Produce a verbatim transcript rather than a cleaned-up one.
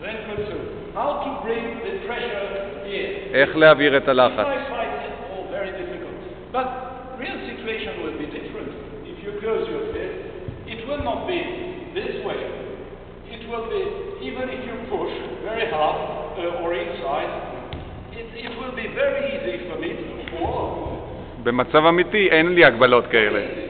Then consume. How to bring the pressure in? איך להעביר את הלחץ. If I fight it, oh, very difficult. But real situation will be different. If you close your fist, it will not be this way. It will be, even if you push very hard uh, or inside, it, it will be very easy for me to fall. במצב אמיתי אין לי הגבלות כאלה.